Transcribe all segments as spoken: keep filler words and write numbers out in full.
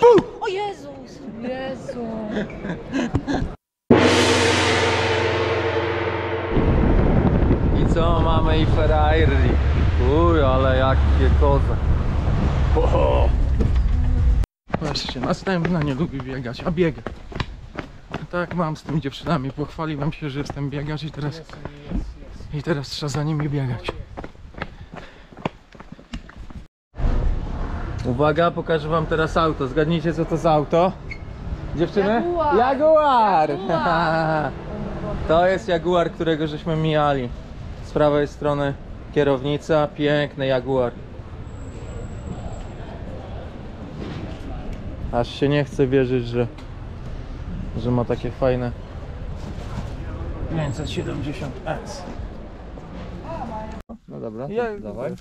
O Jezus! Jezu! I co? Mamy i Ferrari. Uj, ale jakie koza. Oho. Patrzcie, następna nie lubi biegać, a biega. Tak mam z tymi dziewczynami, pochwaliłem się, że jestem biegacz i teraz i teraz trzeba za nimi biegać. Uwaga, pokażę wam teraz auto. Zgadnijcie, co to za auto? Dziewczyny? Jaguar! Jaguar! Jaguar. To jest Jaguar, którego żeśmy mijali. Z prawej strony kierownica, piękny Jaguar. Aż się nie chce wierzyć, że, że ma takie fajne pięćset siedemdziesiąt S. No dobra, to Ja, dawaj.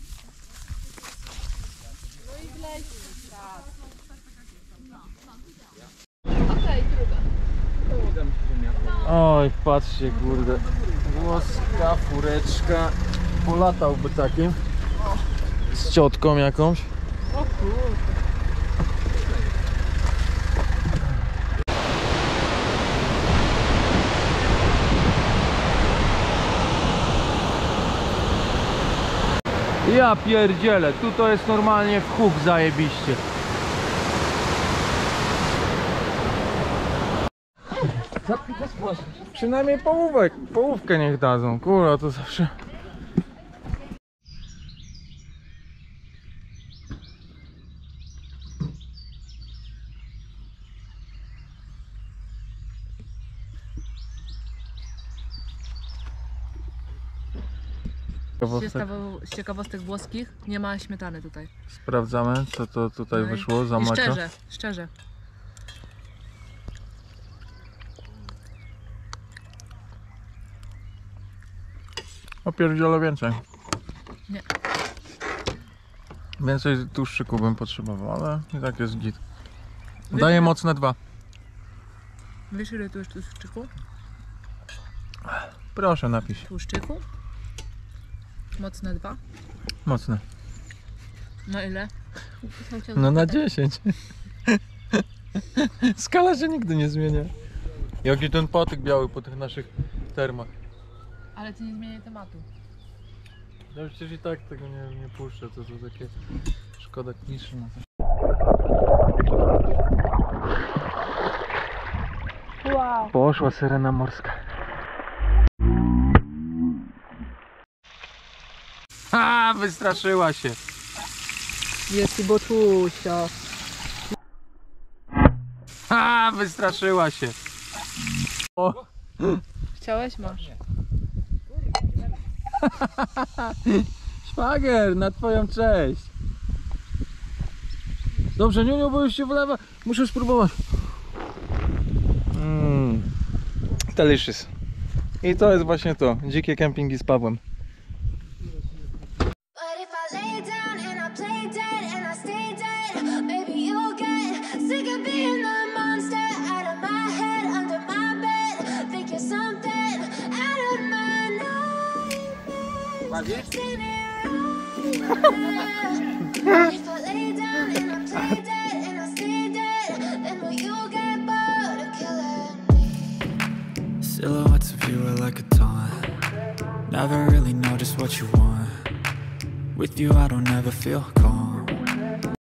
Okej, druga. Oj, patrzcie, kurde. Włoska fureczka. Polatałby takim. Z ciotką jakąś. O kurde. Ja pierdzielę, tu to jest normalnie w huk zajebiście. Przynajmniej połówek, połówkę niech dadzą, kurwa, to zawsze. Z ciekawostek włoskich nie ma śmietany tutaj. Sprawdzamy, co to tutaj No i- wyszło za I maka. szczerze, szczerze. O pierdziele więcej. Nie. Więcej tłuszczyku bym potrzebował, ale i tak jest git. Daję mocne dwa. Wiesz, ile tu jest tłuszczyku? Proszę, napisz. Tłuszczyku? Mocne dwa. Mocne. No ile? No na dziesięć. Skala się nigdy nie zmienia. Jaki ten patyk biały po tych naszych termach. Ale ty nie zmieniaj tematu. Ja przecież i tak tego nie, nie puszczę, to to takie szkoda kliszy na to. Wow. Poszła syrena morska. Ha, wystraszyła się. Jest i botusia. Ha, wystraszyła się. O. Chciałeś? Masz. Szwagier, na twoją cześć. Dobrze, Niuniu, bo już się wlewa. Muszę spróbować. Mm. Delicious. I to jest właśnie to. Dzikie kempingi z Pawłem. Silhouettes of you are like a taunt. Never really know just what you want. With you I don't ever feel calm.